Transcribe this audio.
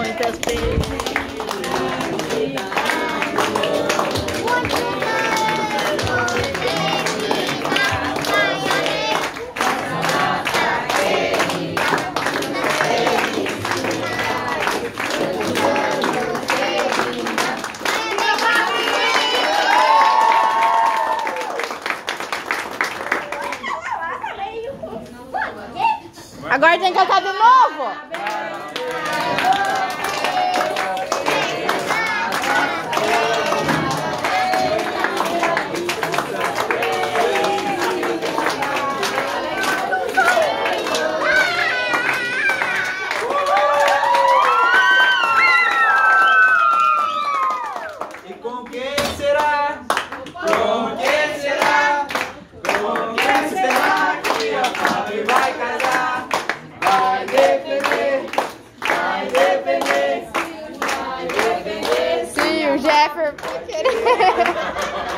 Muitas felicidades. Agora tem que cantar de novo. E com quem será? Com quem será? Com quem será que a Fábio vai casar? Vai depender, vai depender, vai depender. Sim, o Jeffer vai querer.